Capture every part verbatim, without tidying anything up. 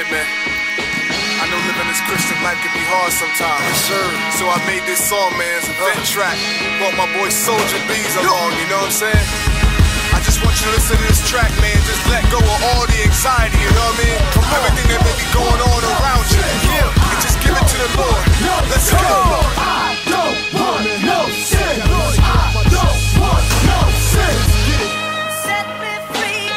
man. I know living this Christian life can be hard sometimes. Sure. So I made this song, man. It's a vent track. Brought my boy Soldier Bees along, you know what I'm saying? I just want you to listen to this track, man. Just let go of all the anxiety, you know what I mean? Everything that may be going on around you. Yeah. And just give it to the Lord. Let's go. I don't want no sin. I don't want no sin. Set me free.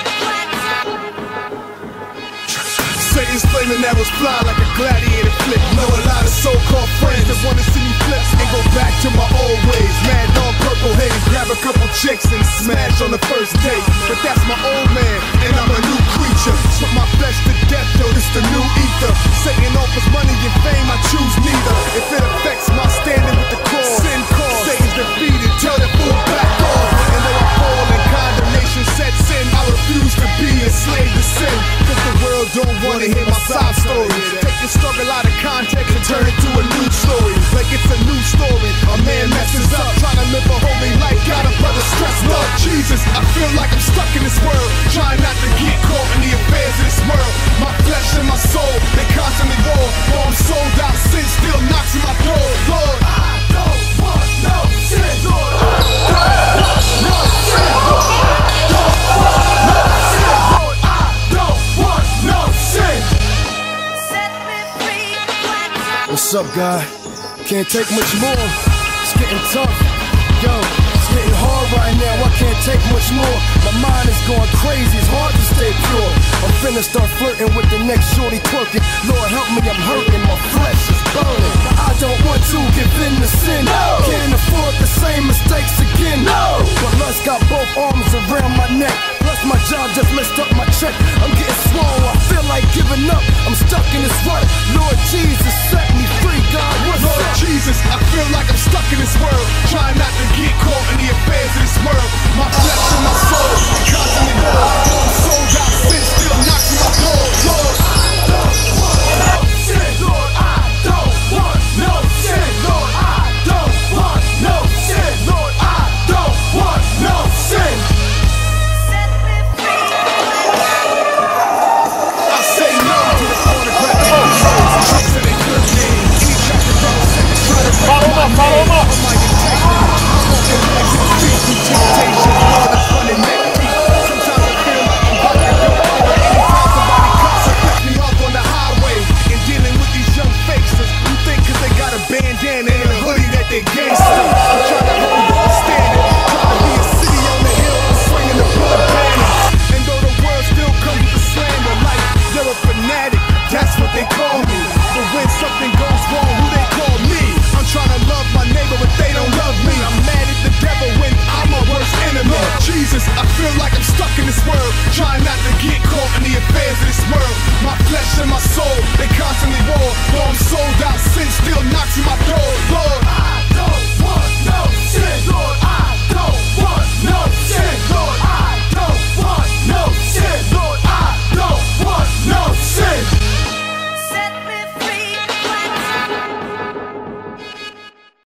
Satan's flaming arrows fly like a gladiator flick. Know a lot of so-called friends that wanna see me flip and go back to my old ways. Mad dog, purple haze, grab a couple chicks and smash on the first date. But that's my old man, and I'm a new creature. Put my flesh to death, yo, this the new ether. Satan offers money and fame, I choose neither. If it affects my standing with the cause, sin cause, Satan's defeated, tell that fool back off. And though I fall and condemnation sets in, I refuse to be enslaved to sin. Cause the world don't wanna hear my sob stories. Take the struggle out of context and turn it to a new story. Like it's a new story. A man messes up, trying to live a holy life. Got a brother stressed up. Jesus, I feel like I'm stuck in this world, trying not to get caught in the affairs of this world. My flesh and my soul, they constantly war. While I'm sold out, sin still knocks on my door. Lord, I don't want no sin. Lord, I don't want no sin. Lord, I don't want no sin. Lord, I don't want no sin. Set me free. What's up, God? Can't take much more. It's getting tough. Yo, it's getting hard right now. I can't take much more. My mind is going crazy. It's hard to stay pure. I'm finna start flirting with the next shorty twerking. Lord help me, I'm hurting. My flesh is burning. I don't want to give in to sin. No. Can't afford the same mistakes again. No. But lust got both arms around my neck. Plus my job just messed up my check. I'm getting swole